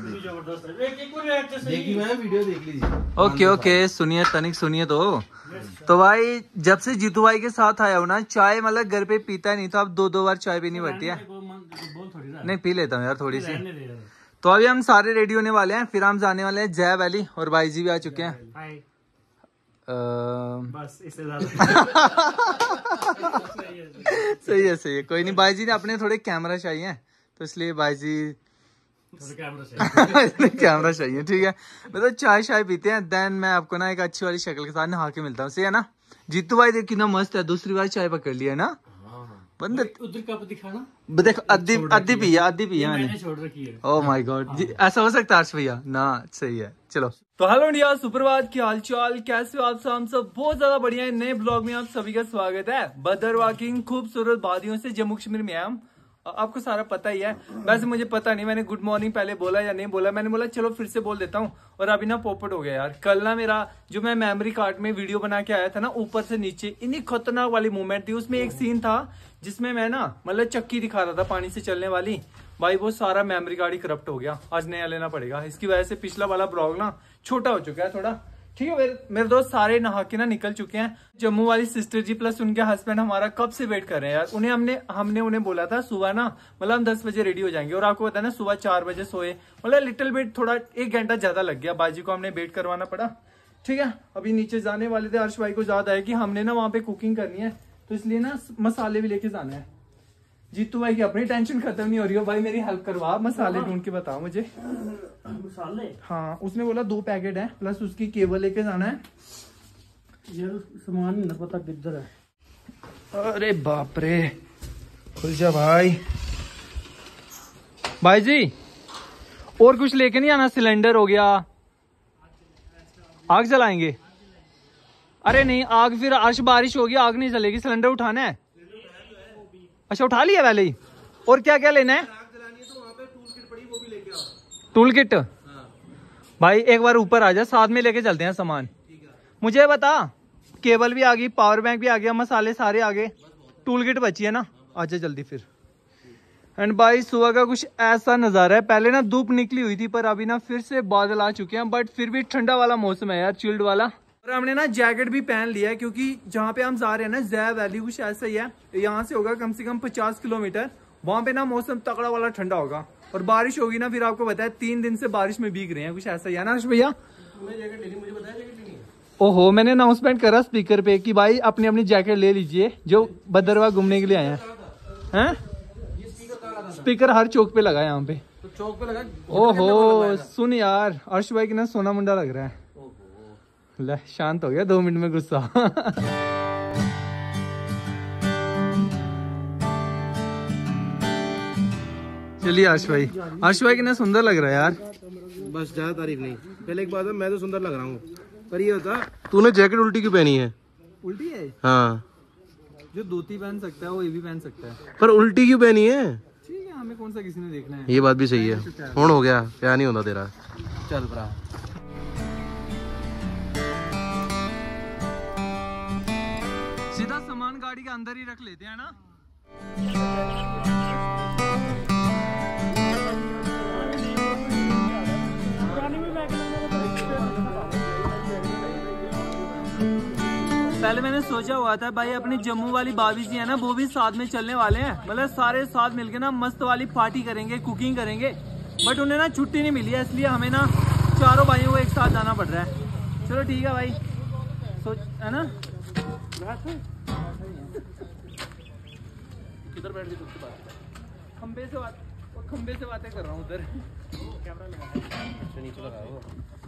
देखी मैं वीडियो देख लीजिए। ओके ओके, सुनिए तनिक सुनिए तो भाई जब से जीतू भाई के साथ आया हूँ ना, चाय मतलब घर पे पीता ही नहीं था, अब 2-2 बार चाय पीनी पड़ती है। नहीं पी लेता हूँ यार थोड़ी सी। तो अभी हम सारे रेडी होने वाले हैं, फिर हम जाने वाले हैं जय वैली, और भाई जी भी आ चुके हैं। बस इससे ज्यादा सही है। कोई नहीं, भाई जी ने अपने थोड़े कैमरा चाहिए तो इसलिए भाई जी कैमरा चाहिए। ठीक है, मतलब चाय पीते हैं, देन मैं आपको ना एक अच्छी वाली शक्ल के साथ नहा के मिलता हूँ। सही है ना जीतू भाई? देख कितना मस्त है, दूसरी बार चाय पकड़ लिया है ना बंदे। उधर कप दिखाना, देख आधी पिया मैंने छोड़ रखी है। ओह माय गॉड, ऐसा हो सकता है अर्श भैया ना? सही है, चलो। तो हेलो इंडिया, सुप्रभात, क्या हाल चाल, कैसे हो आप सब? हम सब बहुत ज्यादा बढ़िया है। नए ब्लॉग में आप सभी का स्वागत है। बदर वॉकिंग खूबसूरत वादियों से जम्मू कश्मीर में हम, आपको सारा पता ही है। वैसे मुझे पता नहीं मैंने गुड मॉर्निंग पहले बोला या नहीं बोला, मैंने बोला चलो फिर से बोल देता हूँ। और अभी ना पोपट हो गया यार। कल ना मेरा जो मैं मेमोरी कार्ड में वीडियो बना के आया था ना, ऊपर से नीचे इतनी खतरनाक वाली मूवमेंट थी। उसमें एक सीन था जिसमें मैं ना मतलब चक्की दिखा रहा था पानी से चलने वाली, भाई वो सारा मेमोरी कार्ड ही करप्ट हो गया। आज नया लेना पड़ेगा। इसकी वजह से पिछला वाला ब्लॉग ना छोटा हो चुका है थोड़ा। ठीक है, मेरे दोस्त सारे नहा के ना निकल चुके हैं। जम्मू वाली सिस्टर जी प्लस उनके हस्बैंड हमारा कब से वेट कर रहे हैं यार। हमने उन्हें बोला था सुबह ना मतलब हम 10 बजे रेडी हो जाएंगे, और आपको पता है ना सुबह 4 बजे सोए, मतलब लिटिल बिट थोड़ा 1 घंटा ज्यादा लग गया। बाजी को हमने वेट करवाना पड़ा। ठीक है, अभी नीचे जाने वाले थे। अर्श भाई को याद आया कि हमने ना वहाँ पे कुकिंग करनी है, तो इसलिए ना मसाले भी लेके जाना है। जीतू भाई की अपनी टेंशन खत्म नहीं हो रही हो, भाई मेरी हेल्प करवा, मसाले ढूंढ के बताओ मुझे। मसाले? हाँ, उसने बोला 2 पैकेट है, प्लस उसकी केबल लेके जाना है यार। सामान नहीं पता किधर है। अरे बाप रे, खुल जा भाई। भाई जी और कुछ लेके नहीं आना? सिलेंडर हो गया, आग जलाएंगे? अरे नहीं आग, फिर अर्श बारिश होगी आग नहीं जलेगी। सिलेंडर उठाना है? अच्छा उठा लिया पहले ही। और क्या क्या लेना है? Tool kit? भाई एक बार ऊपर आ जा, साथ में लेके चलते हैं सामान। मुझे बता, केबल भी आ गई, पावर बैंक भी आ गया, मसाले सारे आ गए, टूल किट बची है ना? आजा जल्दी फिर। एंड भाई सुबह का कुछ ऐसा नजारा है, पहले ना धूप निकली हुई थी पर अभी ना फिर से बादल आ चुके हैं, बट फिर भी ठंडा वाला मौसम है यार, चिल्ड वाला। और हमने ना जैकेट भी पहन लिया है, क्योंकि जहाँ पे हम जा रहे हैं ना जय वैली, कुछ ऐसा ही है, यहाँ से होगा कम से कम 50 किलोमीटर। वहां पे ना मौसम तगड़ा वाला ठंडा होगा, और बारिश होगी ना, फिर आपको बताया 3 दिन से बारिश में भीग रहे हैं, कुछ ऐसा ही है ना अर्श भैया? ओहो, मैंने अनाउंसमेंट करा स्पीकर पे कि भाई अपनी अपनी जैकेट ले लीजिए जो भद्रवाह घूमने के लिए आए हैं। स्पीकर हर चौक पे लगा है यहाँ पे। तो चौक पे लगा? ओहो सुन यार, अर्श भाई की ना सोना मुंडा लग रहा है। ले शांत हो गया 2 मिनट में गुस्सा। चलिए अर्श भाई कितना सुंदर लग रहा है यार। बस ज्यादा तारीफ नहीं, पहले एक बात है, मैं तो सुंदर लग रहा हूँ, पर ये होता तूने जैकेट उल्टी क्यों पहनी है? उल्टी है? हाँ, जो धोती पहन सकता है वो ये भी पहन सकता है, पर उल्टी क्यों पहनी है? ठीक है, हमें कौन सा किसी ने देखना है। ये बात भी सही है। कौन हो गया, क्या नहीं होता तेरा। चल भरा, सीधा सामान गाड़ी के अंदर ही रख लेते हैं ना। पहले मैंने सोचा हुआ था भाई अपनी जम्मू वाली भाभी जी है ना, वो भी साथ में चलने वाले हैं, मतलब सारे साथ मिलके ना मस्त वाली पार्टी करेंगे, कुकिंग करेंगे, बट उन्हें ना छुट्टी नहीं मिली है, इसलिए हमें ना चारों भाइयों को एक साथ जाना पड़ रहा है। चलो ठीक है भाई, सोच है ना। किधर बैठ के तुझसे बात? खंबे से बातें कर रहा हूँ उधर। कैमरा लगा है, नीचे लगा वो।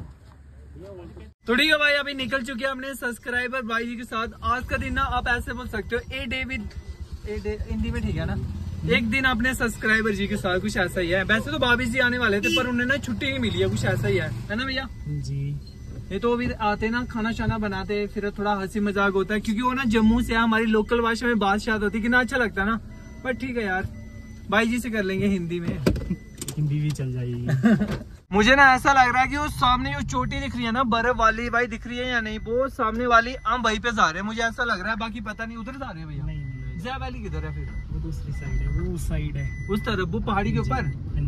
तो ठीक है भाई, अभी निकल चुके हैं अपने सब्सक्राइबर भाई जी के साथ। आज का दिन ना आप ऐसे बोल सकते हो, ए डे हिंदी में ठीक है ना, एक दिन अपने सब्सक्राइबर जी के साथ, कुछ ऐसा ही है। वैसे तो भाभी जी आने वाले थे पर उन्हें ना छुट्टी नहीं मिली है, कुछ ऐसा ही है ना भैया जी? ये तो अभी आते ना खाना शाना बनाते, फिर थोड़ा हंसी मजाक होता है, क्योंकि वो ना जम्मू से हमारी लोकल भाषा में बात शायद होती है, कितना अच्छा लगता है ना। पर ठीक है यार, भाई जी से कर लेंगे हिंदी में, हिंदी भी चल जाएगी। मुझे ना ऐसा लग रहा है कि वो सामने जो चोटी दिख रही है ना बर्फ वाली, भाई दिख रही है या नहीं, वो सामने वाली हम वहीं पे जा रहे हैं, मुझे ऐसा लग रहा है, बाकी पता नहीं। उधर जा रहे हैं भैया? नहीं, जय वैली किधर है फिर? वो दूसरी साइड है, वो उस साइड है, उस तरफ, वो पहाड़ी के ऊपर। हाँ जी।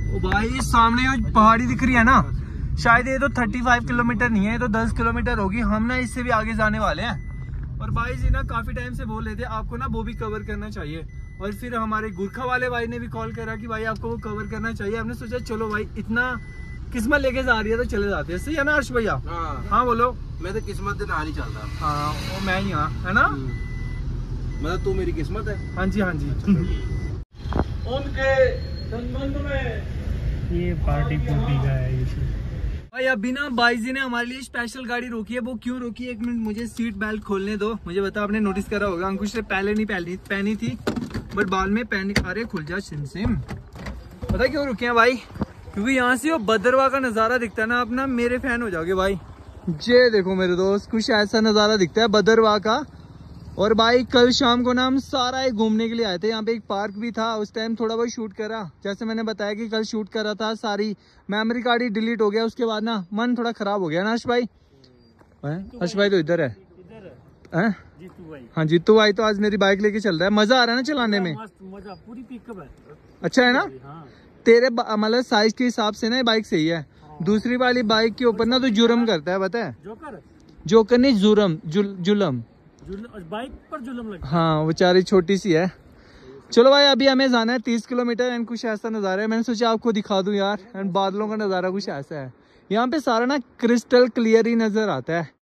ओ भाई सामने जो पहाड़ी दिख रही है ना, शायद ये तो 35 किलोमीटर नहीं है, ये तो 10 किलोमीटर होगी। हम ना इससे भी आगे जाने वाले हैं। और भाई जी ना काफी टाइम से बोल रहे थे आपको ना वो भी कवर करना चाहिए। और फिर हमारे गुरखा वाले भाई ने भी कॉल करा कि भाई आपको वो कवर करना चाहिए। हमने सोचा चलो भाई इतना किस्मत लेके जा रही है तो चले जाते हैं। सही है ना हर्ष भैया? हाँ बोलो। मैं तो किस्मत दे नाल ही चलदा। हाँ वो मैं ही हाँ, है ना? मतलब तू मेरी किस्मत है। हाँ जी हाँ जी। उनके संबंध में ये पार्टी पुर्टी का है ये। भाई अभी ना भाई जी ने हमारे लिए स्पेशल गाड़ी रोकी है। वो क्यों रोकी है, एक मिनट मुझे सीट बेल्ट खोलने दो। मुझे बता, आपने नोटिस करा होगा अंकुश ने पहले नहीं पहनी थी, बट बाद में पहनी। अरे खुल जा सिम। पता क्यों रुके हैं भाई? क्योंकि यहाँ से वो भद्रवाह का नजारा दिखता है ना, आप ना मेरे फैन हो जाओगे भाई। ये देखो मेरे दोस्त, कुछ ऐसा नजारा दिखता है भद्रवाह का। और भाई कल शाम को ना हम सारा एक घूमने के लिए आए थे। यहाँ पे एक पार्क भी था, उस टाइम थोड़ा बहुत शूट करा। जैसे मैंने बताया कि कल शूट करा था, सारी मेमोरी कार्ड ही डिलीट हो गया। उसके बाद ना मन थोड़ा खराब हो गया ना हर्ष भाई? हर्ष भाई तो इधर है। जीतू भाई। हाँ जीतू भाई तो आज मेरी बाइक लेके चल रहा है। मजा आ रहा है ना चलाने में? मजा, पूरी पिकअप है। अच्छा है ना? हाँ। तेरे मतलब साइज के हिसाब से ना बाइक सही है। दूसरी वाली बाइक के ऊपर ना तो जुर्म करता है, पता है? जोकर नहीं, जुलम बाइक पर जुलम लगता है। हाँ वो बेचारी छोटी सी है। चलो भाई अभी हमें जाना है 30 किलोमीटर। एंड कुछ ऐसा नज़ारा है, मैंने सोचा आपको दिखा दूं यार। एंड बादलों का नज़ारा कुछ ऐसा है, यहाँ पे सारा ना क्रिस्टल क्लियर ही नजर आता है।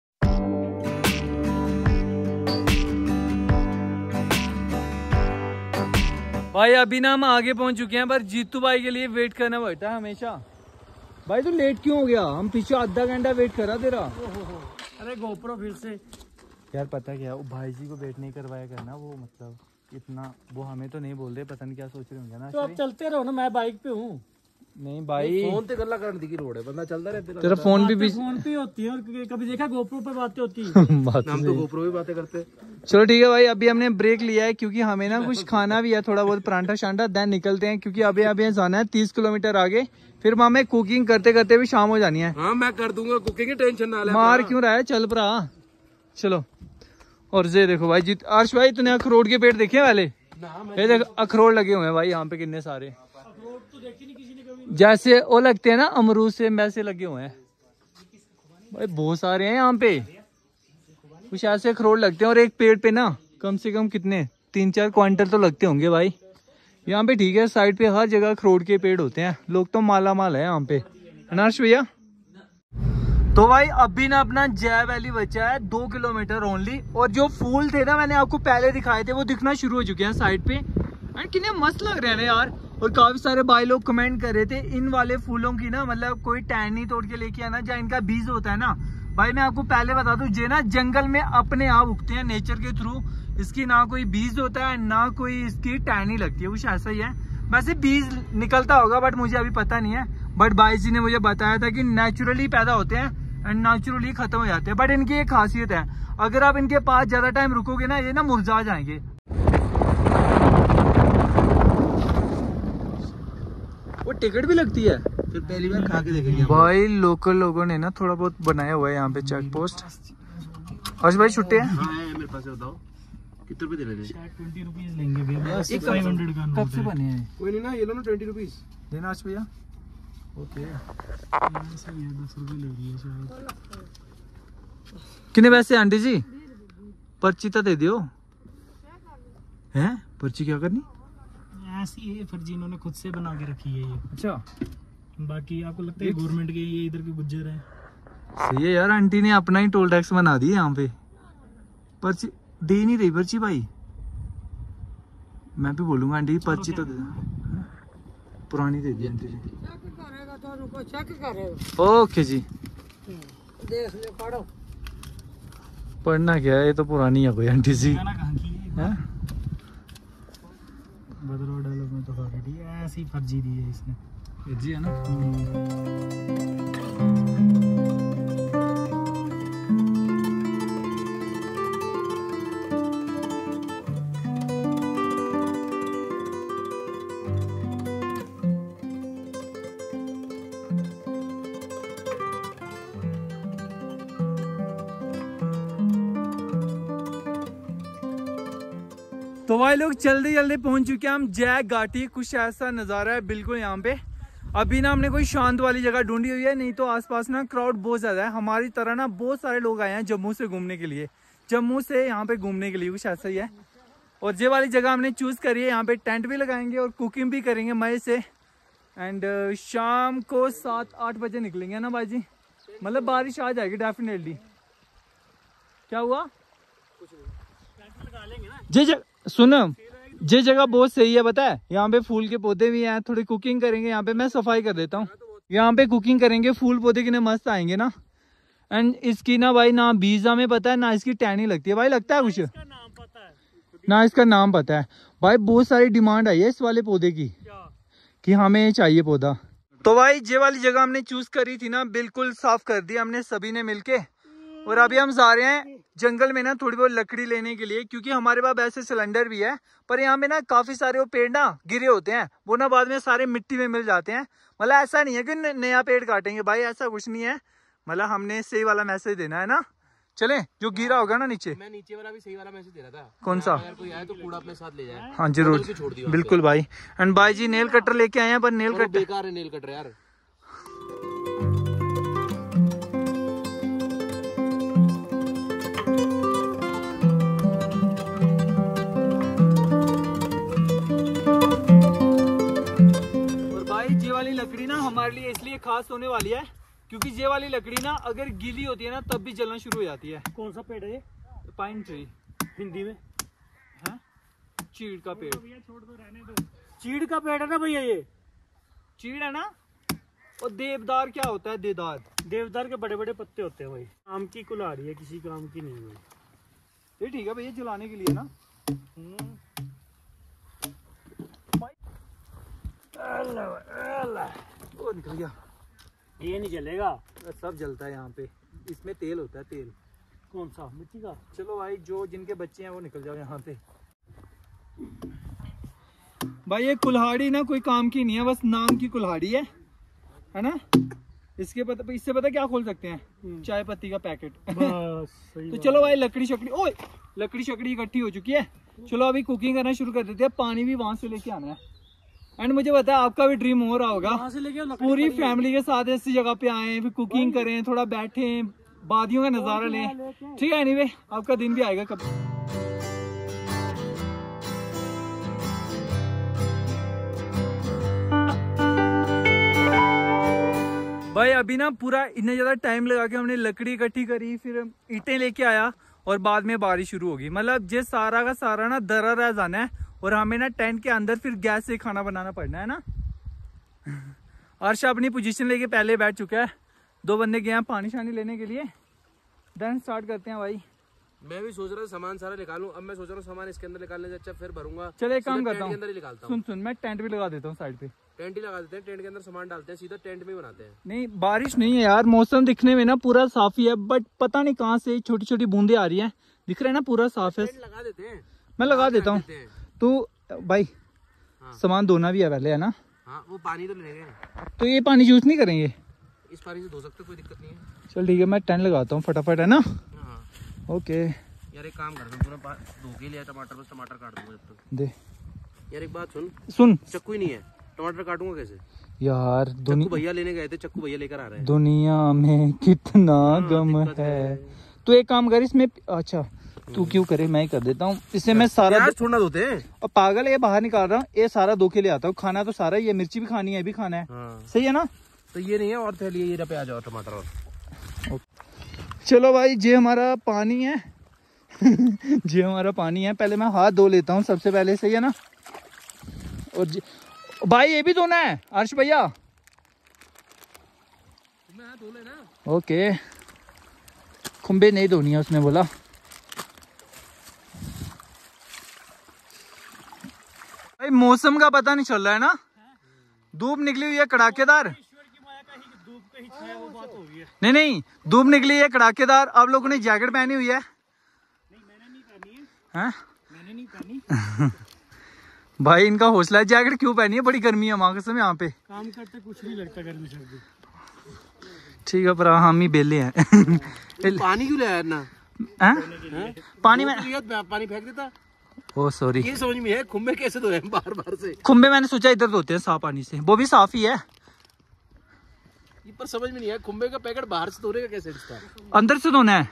भाई अभी ना हम आगे पहुंच चुके हैं, पर जीतू भाई के लिए वेट करना पड़ता है हमेशा। भाई तू लेट क्यों हो गया? हम पीछे आधा घंटा वेट करा तेरा। अरे गोप्रो फिर से यार पता क्या, वो भाई जी को वेट नहीं करवाया करना। वो मतलब इतना वो हमें तो नहीं बोल रहे, पता नहीं क्या सोच रहे होंगे ना। तो आप चलते रहो ना, मैं बाइक पे हूँ। नहीं भाई फोन ते गल्ला करने की लोड़ है, बंदा चलता रहता। तेरा फोन भी फोन पे होती है, और कभी देखा गोप्रो पे बातें होती है? हम तो गोप्रो भी बातें करते। चलो ठीक है भाई, अभी हमने ब्रेक लिया है क्योंकि हमें ना कुछ खाना भी है, थोड़ा बहुत परांठा शांठा, देन निकलते हैं। क्योंकि अभी अभी जाना है 30 किलोमीटर आगे, फिर वहां में कुकिंग करते करते भी शाम हो जानी है। हाँ मैं कर दूंगा कुकिंग की, टेंशन ना ले। मार क्यों रहा है, चल भरा चलो। और ये देखो भाई जीत आर्श भाई, तूने अखरोट के पेड़ देखे वाले? ये देख अखरोट लगे हुए हैं भाई यहाँ पे कितने सारे। जैसे वो लगते हैं ना अमरूद से, वैसे लगे हुए हैं भाई, बहुत सारे हैं यहाँ पे। कुछ ऐसे अखरोट लगते हैं, और एक पेड़ पे ना कम से कम कितने 3-4 क्विंटल तो लगते होंगे भाई। यहाँ पे ठीक है, साइड पे हर जगह अखरोट के पेड़ होते हैं। लोग तो माला माल है यहाँ पे, हर्ष भैया। तो भाई अभी ना अपना जय वैली बचा है 2 किलोमीटर ओनली। और जो फूल थे ना मैंने आपको पहले दिखाए थे, वो दिखना शुरू हो चुके हैं साइड पे। कितने मस्त लग रहे हैं ना यार। और काफी सारे भाई लोग कमेंट कर रहे थे इन वाले फूलों की ना, मतलब कोई टहनी तोड़ के लेके आना, जहाँ इनका बीज होता है ना। भाई मैं आपको पहले बता दूं, ये ना जंगल में अपने आप उगते हैं नेचर के थ्रू। इसकी ना कोई बीज होता है ना कोई इसकी टहनी लगती है, कुछ ऐसा ही है। वैसे बीज निकलता होगा बट मुझे अभी पता नहीं है। बट भाई जी ने मुझे बताया था कि नेचुरली पैदा होते हैं एंड नेचुरली खत्म हो जाते हैं। बट इनकी एक खासियत है, अगर आप इनके पास ज्यादा टाइम रुकोगे ना, ये ना मुरझा जाएंगे। वो टिकट भी लगती है, फिर पहली बार खा के देखेंगे भाई। लोकल लोगों ने ना थोड़ा बहुत बनाया हुआ है यहाँ पे चेक पोस्ट। हर्ष भाई छुट्टे हैं? हाँ है मेरे पास, बताओ कितने रुपए दे रहे थे? 20 रुपीज लेंगे भैया, 500 का कब से बने हैं? कोई नहीं ना, ये लो ना 20 रुपीज देना हर्ष भैया। ओके 10 रुपए ले रही है शायद। कितने पैसे आंटी जी? पर्ची तो दे दियो। हैं पर्ची क्या करनी? ऐसी है फर्जी, इन्होंने खुद से बना के रखी है ये। अच्छा बाकी आपको लगता है गवर्नमेंट के ये इधर के गुज्जर है? सही है यार, आंटी ने अपना ही टोल टैक्स बना दी यहाँ पे। पर्ची दे नहीं रही पर्ची भाई। मैं भी बोलूंगा आंटी पर्ची तो दे दो। पुरानी दे दी आंटी जी। ओके जी, देख ले पढ़ो। पढ़ना क्या है, ये तो पुरानी है कोई आंटी जी। कहाँ की है? भद्रवाह डेवलपमेंट अथॉरिटी, ऐसी फर्जी दी है इसने। जी है ना। तो भाई लोग जल्दी जल्दी पहुंच चुके हैं हम जय घाटी। कुछ ऐसा नज़ारा है बिल्कुल यहाँ पे। अभी ना हमने कोई शांत वाली जगह ढूंढी हुई है, नहीं तो आसपास ना क्राउड बहुत ज्यादा है। हमारी तरह ना बहुत सारे लोग आए हैं जम्मू से घूमने के लिए, जम्मू से यहाँ पे घूमने के लिए, कुछ ऐसा ही है। और ये वाली जगह हमने चूज करी है, यहाँ पे टेंट भी लगाएंगे और कुकिंग भी करेंगे मजे से। एंड शाम को 7-8 बजे निकलेंगे ना बाजी, मतलब बारिश आ जाएगी डेफिनेटली। क्या हुआ? सुन, ये जगह बहुत सही है, पता है, यहाँ पे फूल के पौधे भी हैं, थोड़ी कुकिंग करेंगे यहाँ पे। मैं सफाई कर देता हूँ, यहाँ पे कुकिंग करेंगे, फूल पौधे कितने मस्त आएंगे ना। एंड इसकी ना भाई ना बीजा में पता है ना इसकी टहनी लगती है भाई, लगता है कुछ ना, इसका नाम पता है भाई। बहुत सारी डिमांड आई है इस वाले पौधे की कि हमें चाहिए पौधा। तो भाई ये वाली जगह हमने चूज करी थी ना, बिल्कुल साफ कर दी हमने सभी ने मिलके। और अभी हम जा रहे हैं जंगल में ना थोड़ी बहुत लकड़ी लेने के लिए, क्योंकि हमारे पास ऐसे सिलेंडर भी है, पर यहाँ पे ना काफी सारे वो पेड़ ना गिरे होते हैं, वो ना बाद में सारे मिट्टी में मिल जाते हैं। मतलब ऐसा नहीं है कि नया पेड़ काटेंगे भाई, ऐसा कुछ नहीं है। मतलब हमने सही वाला मैसेज देना है ना। चले, जो गिरा होगा ना नीचे। मैं नीचे वाला भी सही वाला मैसेज दे रहा था। कौन सा? अगर कोई आए तो कूड़ा अपने साथ ले जाए। हाँ जरूर, बिल्कुल भाई। एंड भाई जी नेल कटर लेके आए हैं, पर नेल कटर बेकार है, नेल कटर यार। और भाई ये वाली लकड़ी ना हमारे लिए इसलिए खास होने वाली है, क्योंकि ये वाली लकड़ी ना अगर गीली होती है ना तब भी जलना शुरू हो जाती है। कौन सा पेड़ है? पाइन ट्री हिंदी में है, चीड़ का पेड़। छोड़ दो, रहने दो। चीड़ का पेड़ है ना भैया, ये चीड़ है ना। और देवदार क्या होता है? देवदार, देवदार के बड़े बड़े पत्ते होते हैं भाई। आम की कुल्हाड़ी है, किसी काम की नहीं भाई। ये ठीक है भैया जलाने के लिए ना। वो निकल गया, ये नहीं जलेगा। सब जलता है यहाँ पे, इसमें तेल होता है, तेल। कौन सा? मिट्टी का। चलो भाई, जो जिनके बच्चे हैं वो निकल जाओ यहाँ पे। भाई ये कुल्हाड़ी ना कोई काम की नहीं है, बस नाम की कुल्हाड़ी है ना। इसके पता, इससे पता क्या खोल सकते हैं? चाय पत्ती का पैकेट। सही तो चलो भाई, लकड़ी शकड़ी, ओए लकड़ी शकड़ी इकट्ठी हो चुकी है। चलो अभी कुकिंग करना शुरू कर देते हैं। पानी भी वहां से लेके आना है। एंड मुझे पता है आपका भी ड्रीम हो रहा होगा, पूरी फैमिली के साथ ऐसी जगह पे आए, फिर कुकिंग करें, थोड़ा बैठे, वादियों का नजारा लें। ठीक है, एनीवे आपका दिन भी आएगा कब। भाई अभी ना पूरा इतना ज्यादा टाइम लगा के हमने लकड़ी इकट्ठी करी, फिर ईंटें लेके आया और बाद में बारिश शुरू होगी। मतलब ये सारा का सारा ना दरा रह जाना है, और हमें ना टेंट के अंदर फिर गैस से खाना बनाना पड़ना है ना। अर्शा अपनी पोजीशन लेके पहले बैठ चुका है, 2 बंदे गए हैं पानी शानी लेने के लिए। देन स्टार्ट करते हैं भाई। मैं भी सोच रहा था सामान सारा निकालूं, अब मैं सोच रहा हूँ सामान इसके अंदर निकालने से अच्छा फिर भरूंगा। चल एक काम करता हूँ, निकालता सुन सुन, मैं टेंट भी लगा देता हूँ साइड पे। टेंट ही लगा देते हैं, टेंट के अंदर सामान डालते हैं, सीधा टेंट में ही बनाते हैं। नहीं बारिश नहीं है यार, मौसम दिखने में ना पूरा साफ ही है, बट पता नहीं कहाँ से छोटी छोटी बूंदे आ रही है। दिख रहा है ना पूरा साफ है। लगा देते हैं, मैं लगा देता हूँ। तो भाई सामान धोना भी है पहले, है ना। हाँ, वो पानी तो लेंगे, तो ये पानी यूज नहीं करेंगे? इस पानी से धो सकते, कोई दिक्कत नहीं है। चल ठीक है, मैं टेंट लगाता हूँ फटाफट, है ना। हाँ। ओके यार एक काम करता हूँ, पूरा धो के लिया टमाटर, बस टमाटर काट दूंगा जब तक। दे यार एक बात सुन, चक्कू ही नहीं है, टमाटर काटूंगा कैसे यार? चक्कू भैया लेने गए थे, चक्कू भैया लेकर आ रहे हैं। दुनिया में कितना गम है। तो एक काम कर, इसमें अच्छा तू क्यों करे, मैं ही कर देता हूँ। इससे मैं सारा छोड़ना धोते हैं। और पागल है, ये बाहर निकाल रहा हूँ, ये सारा धो के ले आता हूँ। खाना तो सारा ही है, मिर्ची भी खानी है, ये भी खाना है। हाँ। सही है ना। तो ये नहीं है, और थैली ये प्याज और टमाटर और। चलो भाई, ये हमारा पानी है। ये हमारा पानी है। पहले मैं हाथ धो लेता हूँ सबसे पहले, सही है ना। और भाई ये भी धोना है अर्श भैया। धो लेना। ओके, खुम्बे नहीं धोनी है उसने बोला। भाई मौसम का पता नहीं चल रहा है ना, धूप निकली हुई है कड़ाकेदार। नहीं नहीं, धूप निकली है कड़ाकेदार। आप लोगों ने जैकेट पहनी हुई है? नहीं, मैंने नहीं पहनी है। हैं? मैंने नहीं पहनी। भाई इनका हौसला है। जैकेट क्यों पहनी है? बड़ी गर्मी है माँ कसम यहाँ पे। काम करते कुछ नहीं लगता गर्मी सर्दी। ठीक है, पर हम ही बेले हैं। पानी क्यों ले आया ना? पानी में पानी फेंक देता। ओ सॉरी, ये समझ में है खुम्बे कैसे धोए बार बार से। खुम्बे मैंने सोचा इधर धोते हैं साफ पानी से, वो भी साफ ही है। ये पर समझ में नहीं आया, खुम्बे का पैकेट बाहर से धोने का कैसे रिश्ता? अंदर से धोना है।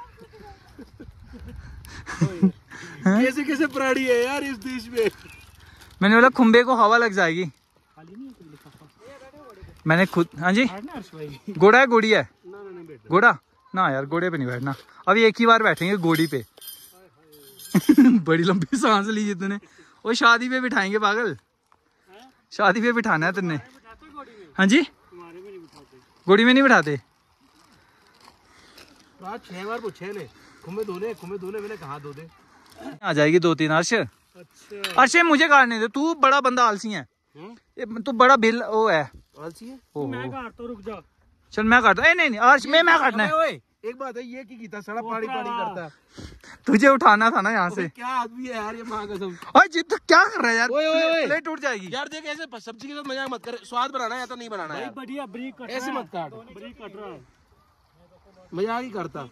कैसे कैसे प्राणी है यार इस देश में। मैंने बोला खुम्बे को हवा लग जाएगी। मैंने खुद, हाँ जी, घोड़ा है घोड़ी है? घोड़ा ना यार, घोड़े पे नहीं बैठना। अभी एक ही बार बैठेंगे घोड़ी पे। बड़ी लंबी सांस ली जी तूने। वो शादी पे बिठाएंगे पागल, शादी पे बिठाना है तुमने। हाँ जी, घोड़ी में नहीं बिठाते। 6 बार पूछे ने खुम्बे धोने मैंने कहा धो दे। आ जाएगी 2-3। अर्श, अर्श मुझे काटने दे, तू बड़ा बंदा आलसी है। तू बड़ा बिल वो है, आलसी है। मैं काट तो रुक जा। चल मैं काटता। नहीं अर्श, मैं काटना है। एक बात है, ये की सड़ा पानी करता। तुझे उठाना था ना यहाँ से। क्या आदमी है यार ये, माँ कसम। अरे जिद क्या कर रहा है यार, ओए प्लेट टूट जाएगी यार। देख ऐसे सब्जी के साथ मजाक मत कर, स्वाद बनाना है या तो नहीं बनाना है। बढ़िया ब्रीक कट ऐसे मत काट, ब्रीक कट रहा है, मजाक ही करता।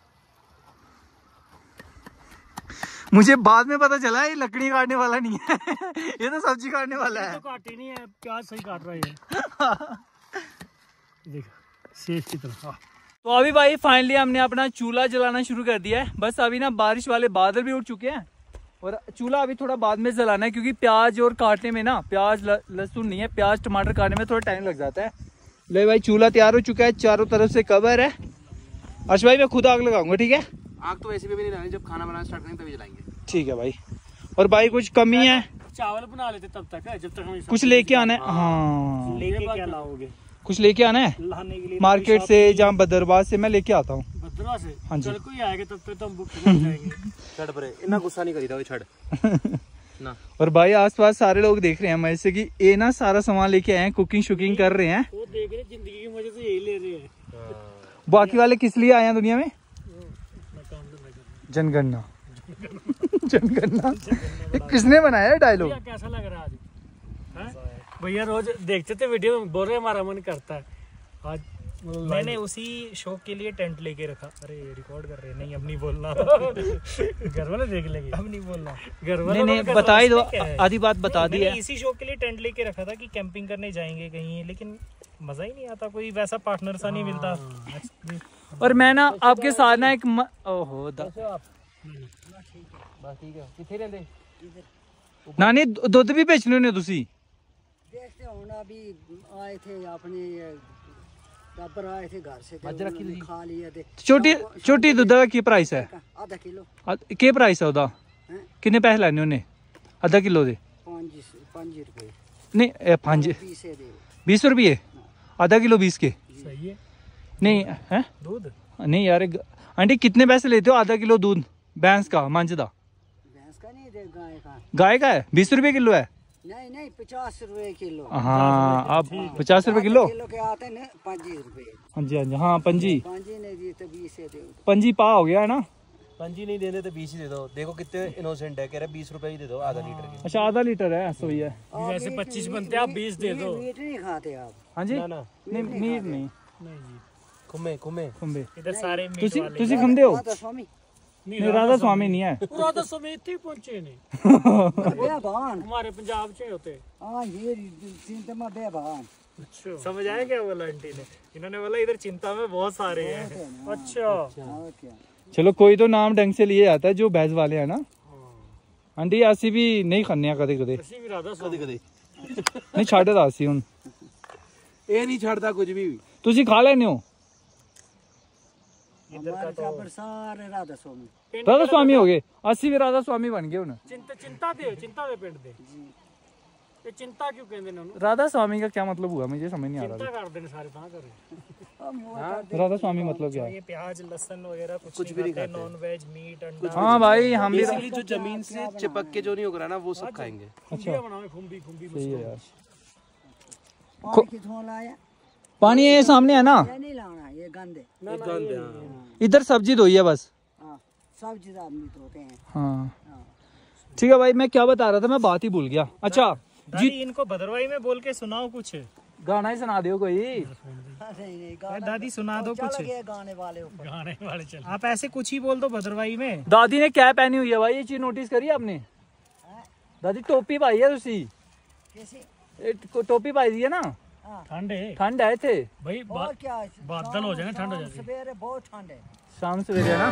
मुझे बाद में पता चला ये लकड़ी काटने वाला नहीं है। ये तो सब्जी काटने वाला है। तो काटी नहीं है, प्याज सही काट रहा है। देख शेष की तरह। तो अभी भाई फाइनली हमने अपना चूल्हा जलाना शुरू कर दिया है। बस अभी ना बारिश वाले बादल भी उठ चुके हैं और चूल्हा अभी थोड़ा बाद में जलाना है, क्योंकि प्याज और काटने में ना, प्याज लहसुन नहीं है, प्याज टमाटर काटने में थोड़ा टाइम लग जाता है। ले भाई चूल्हा तैयार हो चुका है, चारों तरफ से कवर है। अर्श भाई मैं खुद आग लगाऊंगा, ठीक है? आग तो वैसे भी नहीं लगानी, जब खाना बनाना स्टार्ट करेंगे तभी जलाएंगे। ठीक है भाई। और भाई कुछ कमी है? चावल बना लेते तब तक है, जब तक हम कुछ लेके आना है। हाँ, लेके क्या लाओगे? कुछ लेके आना है लाने के लिए मार्केट से, जहाँ भद्रवाह से मैं लेके आता हूँ। भद्रवाह से? हाँ जी। कल को ही आएगा, तब तक तो हम बुक हो जाएंगे। छड़ पर इतना गुस्सा नहीं करी था छड़ ना। और भाई आसपास सारे लोग देख रहे हैं हमारे से कि ये ना सारा सामान लेके आए हैं, कुकिंग शुकिंग कर रहे हैं। वो देख रहे जिंदगी की मजे से यही ले रहे हैं। बाकी वाले किस लिए आए हैं दुनिया में? जनगणना। जनगणना किसने बनाया है डायलॉग? कैसा लग रहा है आज? भैया रोज देखते थे वीडियो में, बोल रहे हमारा मन करता है। आज मैंने उसी शो के लिए टेंट लेके रखा। अरे रिकॉर्ड कर रहे हैं, नहीं अब नहीं बोलना। घर वाले देख लेंगे, अब नहीं बोलना। घर वाले नहीं बता ही दो, आधी बात बता दी है। मैंने इसी शो के लिए टेंट लेके रखा था कि कैंपिंग करने जाएंगे कहीं, लेकिन मजा ही नहीं आता, कोई वैसा पार्टनर सा नहीं मिलता। और मैं ना आपके साथ ना एक ओहो नानी दुध भी बेचने ने तुसी? देखते हो अभी आए थे अपने टब्बर आए थे घर से, खा लिया थे। छोटी दुध का की प्राइस है? आधा किलो। के प्राइस है ओदा? किन्ने पैसे लैने उन्हें आधा किलो दे? 5 रुपए। नहीं 20 रुपये आधा किलो 20 के? सही है। नहीं है दूध? नहीं यार आंटी कितने पैसे लेते हो आधा किलो दूध भैंस का, मंझ दा? भैंस का नहीं, गाय का। गाय का है 20 रुपये किलो है? नहीं 50 रुपए किलो। हाँ अब 50 रुपए किलो के आते हैं 5 रुपए। हाँ जी हाँ जी। हाँ पंजी नहीं दिए तो 20 दे। पंजी पा हो गया है ना? पंजी नहीं देने तो 20 ही दे दो। देखो कितने इनोसेंट है, कह रहे 20 रुपए ही दे दो आधा लीटर की। अच्छा आधा लीटर है, सही है। वैसे 25 बनते, आप 20 दे दो। मीट नहीं खाते आप? हाँ जी ना नहीं मीट नहीं खुम्बे खुम्बे इधर सारे मीट वाले। तुसी खंदे हो? स्वामी नहीं राधा स्वामी नहीं है। राधा स्वामी इतने पहुंचे नहीं। बेबान हमारे पंजाब से होते। हाँ ये चिंता में बेबान। अच्छा समझ आया क्या बोला आंटी ने? इन्होंने बोला इधर चिंता में बहुत सारे हैं। अच्छा। और क्या? चलो कोई तो नाम ढंग से लिए जाता है जो भैंस वाले है ना। आंटी असी भी नहीं खाने कदे कदे ਅਸੀਂ ਵੀ ਰਾਧਾ स्वामी कदे नहीं छाड़े दा असी हुन ये नहीं छाड़ता कुछ भी। तुसी खा लेने हो? हमारे टाबर सारे राधा स्वामी। राधा स्वामी हो गए, असी भी राधा स्वामी बन गए हुन। चिंता ਦੇ ਪਿੰਡ ਦੇ ਤੇ ਚਿੰਤਾ ਕਿਉਂ ਕਹਿੰਦੇ ਨੇ ਉਹਨੂੰ? राधा स्वामी का क्या मतलब हुआ मुझे समझ नहीं आ चिंता रहा। ਕਰਦੇ ਨੇ ਸਾਰੇ ਤਾਂ ਕਰੇ। राधा स्वामी मतलब क्या है? ये प्याज लहसुन वगैरह कुछ भी नहीं खाते, नॉन वेज मीट अंडा। हाँ भाई हम भी बेसिकली जो जमीन से चिपक के जो नहीं होगा ना वो सब खाएंगे। ਖੁੰਬੀਆਂ ਬਣਾਵੇ ਖੁੰਬੀ सही है यार। पानी किथों लाया? पानी ये सामने है ना, ये नहीं लाना, ये गंदे। इधर सब्जी धोई है बस। हाँ सब्जी तो आदमी धोते हैं। हाँ ठीक है भाई, मैं क्या बता रहा था, मैं बात ही भूल गया। अच्छा दादी इनको भद्रवाही में बोल के सुनाओ कुछ। गाना ही सुना दो कोई। नहीं गाना दादी सुना दो चल कुछ। गया गाने वाले ऊपर। ਗਾਣੇ ਵਾਲੇ ਚੱਲ। आप ऐसे कुछ ही बोल दो भद्रवाही में। दादी ने क्या पहनी हुई है भाई, ये चीज नोटिस करी आपने? दादी टोपी पाई है तुसी, कैसे? टोपी पाई दी है ना। ठंड है ठंड आए थे भाई और क्या बादल हो जाएंगे, ठंड हो जाएगी। सवेरे बहुत ठंड है। शाम सवेरे है ना।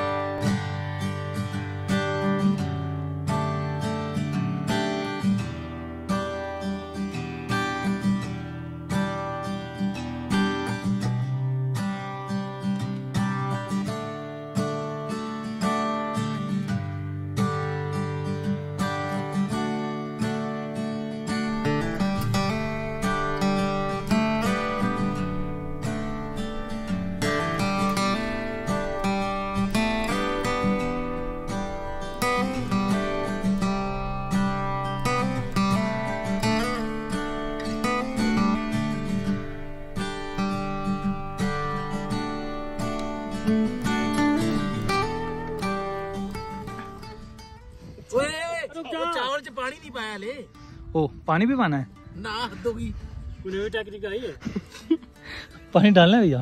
चावल च पानी नहीं पाया ले ओ पानी भी पाना है ना हद होगी। कोई टेक्निक आई है पानी डालना है भैया।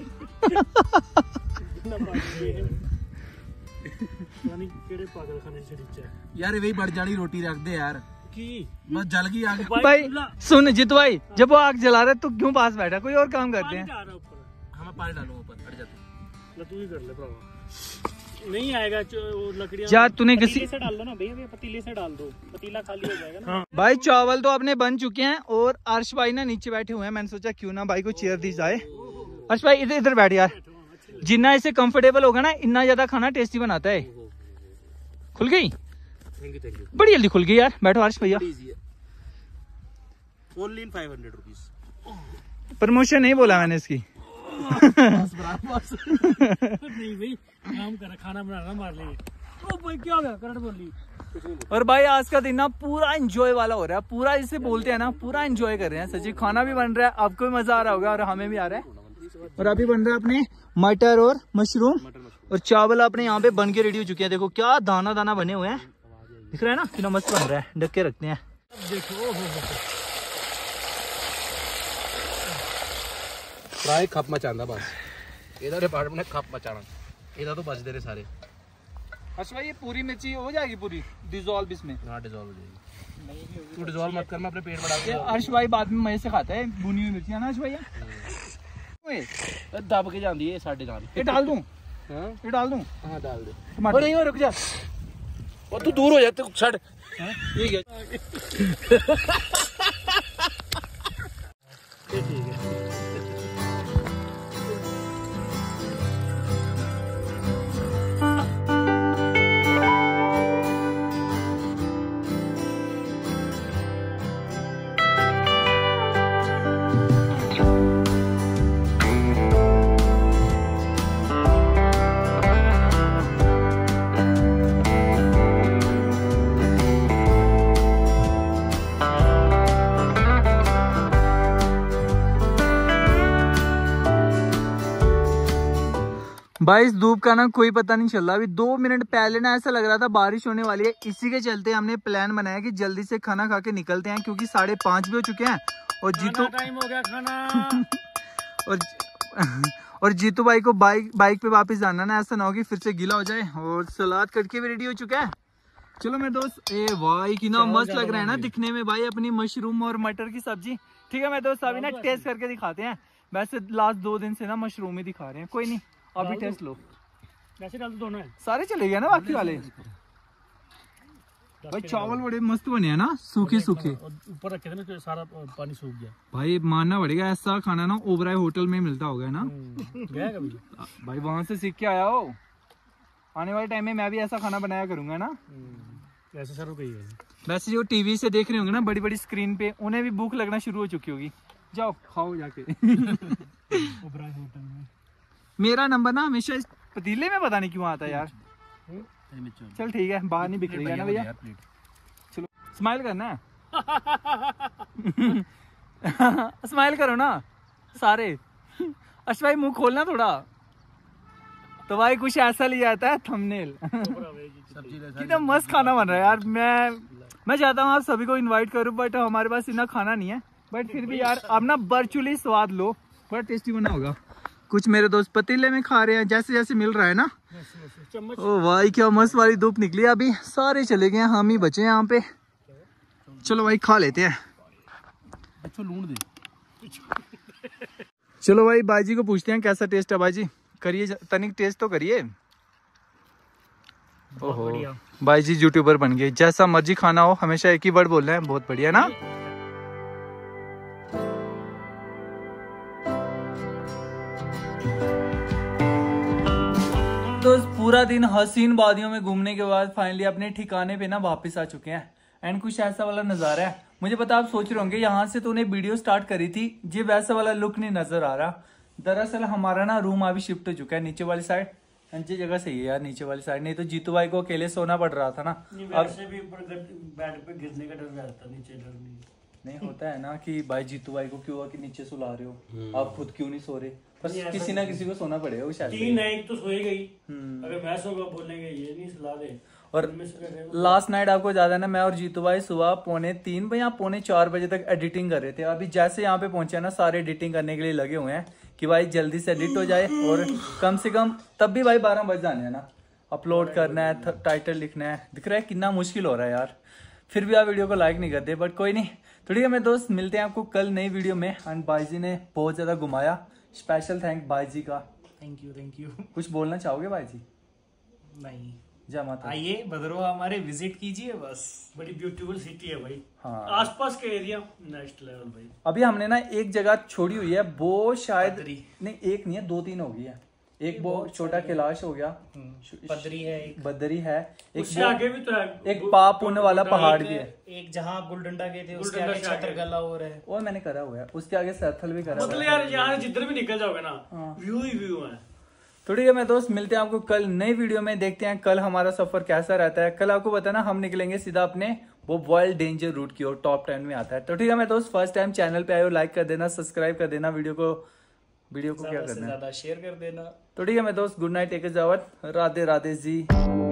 यानी केड़े पागल खाने शरीफ है यार वही बढ़ जानी रोटी रख दे यार की बस जल गई आग। भाई सुन जीतू भाई, जब वो आग जला रहे तो क्यों पास बैठा, कोई और काम करते हैं। ऊपर हमें पानी डालो ऊपर हट जाते। तू ही कर ले भरावा, नहीं आएगा वो लकड़ियां। यार तूने किसी पतीले से डाल दो ना भैया, पतीले से डाल दो, पतीला खाली हो जाएगा ना। भाई चावल तो अपने बन चुके हैं और अर्श भाई ना नीचे बैठे हुए हैं। मैंने सोचा क्यों ना भाई को चेयर दी जाए। अर्श भाई इधर इधर बैठ यार, जितना इसे कंफर्टेबल होगा ना इतना ज्यादा खाना टेस्टी बनाता है। खुल गई, बड़ी जल्दी खुल गई यार। बैठो अर्श भैया। Only in 500 rupees. प्रमोशन नहीं बोला मैंने इसकी। नहीं भाई काम कर, खाना बनाना मार लेंगे। ओ भाई क्या हो गया, करंट बोली। और भाई आज का दिन ना पूरा एंजॉय वाला हो रहा है, पूरा इसे बोलते हैं ना पूरा एंजॉय कर रहे हैं। सच्ची खाना भी बन रहा है, आपको भी मजा आ रहा होगा और हमें भी आ रहा है। और अभी बन रहा है अपने मटर और मशरूम, और चावल अपने यहाँ पे बन के रेडी हो चुके हैं। देखो क्या दाना दाना बने हुए हैं, दिख रहा है ना कितना मस्त बन रहा है। ढक के रखते हैं। देखो फ्राई खप मचांदा बस ਇਹਦਾ डिपार्टमेंट ने खप मचाना, ਇਹਦਾ तो बच दे रहे सारे। अच्छा भाई ये पूरी मिर्ची हो जाएगी पूरी डिजोल्व इसमें? हाँ डिजोल्व हो जाएगी। तू डिजोल्व मत कर, मैं अपने पेट बढ़ा ये अर्श भाई बाद में मजे से खाता है भुनी हुई मिर्ची, है ना अर्श भैया? दब के जाती है साढ़े नाल। ये डाल दूं? हाँ ये डाल दूं? हाँ डाल दे। टमाटर नहीं रुक जा, और तू दूर हो जा, तू छड़। ये क्या ठीक है। भाई इस धूप का ना कोई पता नहीं चल रहा। अभी 2 मिनट पहले ना ऐसा लग रहा था बारिश होने वाली है। इसी के चलते हमने प्लान बनाया कि जल्दी से खाना खा के निकलते हैं, क्योंकि 5:30 भी हो चुके हैं। और जीतू टाइम हो गया खाना। और जीतू भाई को बाइक पे वापस जाना ना, ऐसा ना हो कि फिर से गीला हो जाए। और सलाद कट के भी रेडी हो चुका है। चलो मेरे दोस्त, ए भाई कितना मस्त लग रहा है ना दिखने में भाई, अपनी मशरूम और मटर की सब्जी। ठीक है मेरे दोस्त, अभी ना टेस्ट करके दिखाते हैं। वैसे लास्ट 2 दिन से ना मशरूम ही दिखा रहे हैं, कोई नहीं अभी टेस्ट लो। वैसे डाल दो दोनों है। सारे चले गए ना बाकी वाले। भाई चावल बड़े मस्त बने हैं ना, सूखे सूखे। और ऊपर रखे थे ना तो सारा पानी सूख गया। भाई मानना पड़ेगा ऐसा खाना ना ओबराय होटल में मिलता होगा ना। गया कभी? भाई वहां से सीख के आया हो। आने वाले टाइम में मैं भी ऐसा खाना बनाया करूंगा ना। ऐसे सर गई है। वैसे जो टीवी से देख रहे होंगे ना बड़ी बड़ी स्क्रीन पे, उन्हें भी भूख लगना शुरू हो चुकी होगी। जाओ खाओ जाके। ओबराय होटल में मेरा नंबर ना हमेशा इस पतीले में पता नहीं क्यों आता है यार। चल ठीक है, बाहर नहीं बिखरेगा ना भैया। चलो स्माइल करना है। स्माइल करो ना सारे। अच्छा भाई मुंह खोलना थोड़ा, तो भाई कुछ ऐसा लिया जाता है थंबनेल। कितना मस्त खाना बन रहा है यार। मैं चाहता हूँ आप सभी को इनवाइट करूँ, बट हमारे पास इतना खाना नहीं है। बट फिर भी यार आप ना वर्चुअली स्वाद लो, बड़ा टेस्टी बना होगा। कुछ मेरे दोस्त पतीले में खा रहे हैं, जैसे जैसे मिल रहा है ना। ओ भाई क्या मस्त वाली धूप निकली। अभी सारे चले गए, हम ही बचे हैं यहाँ पे। चलो भाई खा लेते हैं। अच्छा लूण दे। चलो भाई बाजी को पूछते हैं कैसा टेस्ट है। बाजी करिए तनिक टेस्ट तो करिए। ओहो भाई जी यूट्यूबर बन गए। जैसा मर्जी खाना हो हमेशा एक ही वर्ड बोलना है, बहुत बढ़िया ना। तो पूरा दिन हसीन वादियों में घूमने के बाद फाइनली अपने ठिकाने पे ना वापस आ चुके हैं। एंड कुछ ऐसा वाला नजारा है, मुझे पता आप सोच रहे होंगे यहाँ से तूने वीडियो स्टार्ट करी थी, ये वैसा वाला लुक नहीं नजर आ रहा। दरअसल हमारा ना रूम अभी शिफ्ट हो चुका है नीचे वाली साइड। अच्छी जगह सही है यार नीचे वाली साइड, नहीं तो जीतू भाई को अकेले सोना पड़ रहा था ना। अब भी ऊपर बेड पे गिरने का डर रहता, नीचे डर नहीं होता है ना कि भाई जीतू भाई को क्यों कि नीचे सुला रहे हो, आप खुद क्यों नहीं सो रहे। बस किसी ना किसी को सोना पड़ेगा वो शायद। तीन है, एक तो सोएगा ही, अगर मैं सोगा बोलेंगे ये नहीं सुला दे। और लास्ट नाइट आपको याद है ना, मैं और जीतू भाई सुबह 3:45 या 3:45 बजे तक एडिटिंग कर रहे थे। अभी जैसे यहाँ पे पहुंचे ना सारे एडिटिंग करने के लिए लगे हुए हैं कि भाई जल्दी से एडिट हो जाए, और कम से कम तब भी भाई 12 बज जाने हैं ना। अपलोड करना है, टाइटल लिखना है, दिख रहा है कितना मुश्किल हो रहा है यार। फिर भी आप वीडियो को लाइक नहीं करते, बट कोई नहीं। तो ठीक है मेरे दोस्त, मिलते हैं आपको कल नई वीडियो में। एंड भाई जी ने बहुत ज्यादा घुमाया, स्पेशल थैंक भाई जी का। Thank you. कुछ बोलना चाहोगे भाई जी? नहीं, जय माता। आइए भद्रवाह हमारे विजिट कीजिए बस। बड़ी ब्यूटीफुल सिटी है भाई। हाँ आसपास के एरिया नेक्स्ट लेवल भाई। अभी हमने ना एक जगह छोड़ी हुई है, वो शायद बद्री। नहीं एक नहीं है, 2-3 हो गई है। एक वो छोटा कैलाश हो गया, बद्री है एक, बद्री है एक, उससे आगे भी तो है, एक पाप पुण्य वाला पहाड़ भी है। एक जहाँ गुलडंडा गए थे उसके आगे छतरगला और है। वो मैंने करा हुआ है, उसके आगे सैथल भी करा हुआ मतलब है। यार यहाँ जिधर भी निकल जाओगे ना व्यू ही व्यू है। तो ठीक है मेरे दोस्त, मिलते हैं आपको कल नई वीडियो में। देखते हैं कल हमारा सफर कैसा रहता है। कल आपको बताना हम निकलेंगे सीधा अपने वो वर्ल्ड डेंजर रूट की ओर, टॉप 10 में आता है। तो ठीक है मेरे दोस्त, फर्स्ट टाइम चैनल पे आए हो लाइक कर देना, सब्सक्राइब कर देना, वीडियो को क्या करना है, ज्यादा शेयर कर देना। तो ठीक है मेरे दोस्त, good night, take care, Radhe Radhe जी।